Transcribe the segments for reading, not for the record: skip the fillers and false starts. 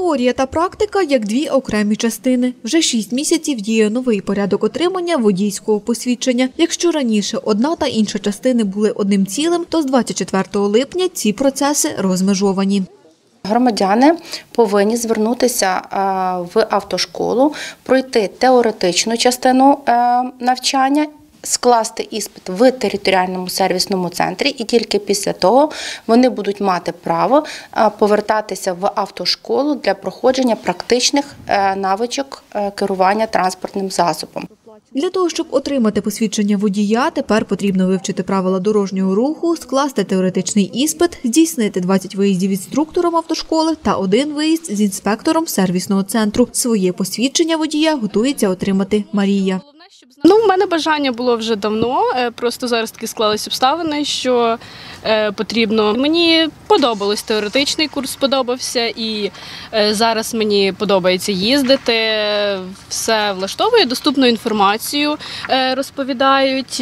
Теорія та практика як дві окремі частини. Вже 6 місяців діє новий порядок отримання водійського посвідчення. Якщо раніше одна та інша частини були одним цілим, то з 24 липня ці процеси розмежовані. Громадяни повинні звернутися в автошколу, пройти теоретичну частину навчання, скласти іспит в територіальному сервісному центрі і тільки після того вони будуть мати право повертатися в автошколу для проходження практичних навичок керування транспортним засобом. Для того, щоб отримати посвідчення водія, тепер потрібно вивчити правила дорожнього руху, скласти теоретичний іспит, здійснити 20 виїздів інструктором автошколи та 1 виїзд з інспектором сервісного центру. Своє посвідчення водія готується отримати Марія. У мене бажання було вже давно, просто зараз таки склались обставини, що потрібно. Мені подобалось, теоретичний курс сподобався і зараз мені подобається їздити, все влаштовує, доступну інформацію розповідають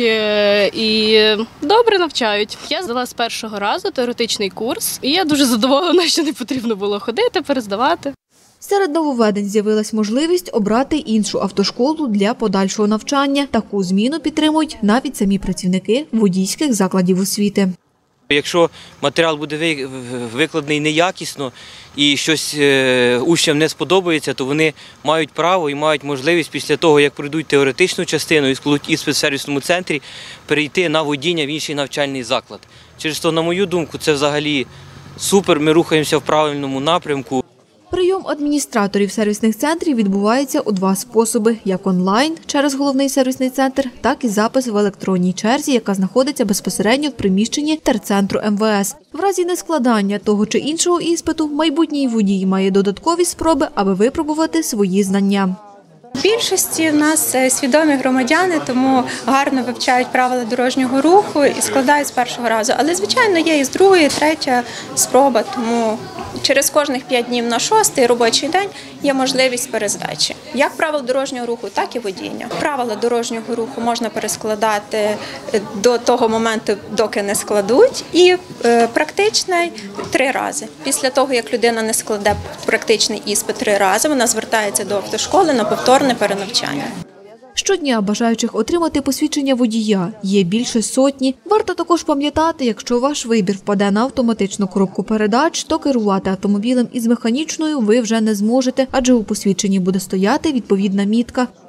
і добре навчають. Я здала з першого разу теоретичний курс і я дуже задоволена, що не потрібно було ходити, перездавати. Серед нововведень з'явилась можливість обрати іншу автошколу для подальшого навчання. Таку зміну підтримують навіть самі працівники водійських закладів освіти. Якщо матеріал буде викладений неякісно і щось учням не сподобається, то вони мають право і мають можливість після того, як пройдуть теоретичну частину і складуть іспит в сервісному центрі, перейти на водіння в інший навчальний заклад. Через то, на мою думку, це взагалі супер, ми рухаємося в правильному напрямку. Прийом адміністраторів сервісних центрів відбувається у 2 способи – як онлайн через головний сервісний центр, так і запис в електронній черзі, яка знаходиться безпосередньо в приміщенні терцентру МВС. В разі нескладання того чи іншого іспиту майбутній водій має додаткові спроби, аби випробувати свої знання. В більшості в нас свідомі громадяни, тому гарно вивчають правила дорожнього руху і складають з першого разу. Але, звичайно, є і з другої, і третя спроба, тому через кожних 5 днів на 6-й робочий день є можливість перездачі. Як правил дорожнього руху, так і водіння. Правила дорожнього руху можна перескладати до того моменту, доки не складуть, і практичний 3 рази. Після того, як людина не складе практичний іспит 3 рази, вона звертається до автошколи на повторне перенавчання. Щодня бажаючих отримати посвідчення водія є більше сотні. Варто також пам'ятати, якщо ваш вибір впаде на автоматичну коробку передач, то керувати автомобілем із механічною ви вже не зможете, адже у посвідченні буде стояти відповідна мітка.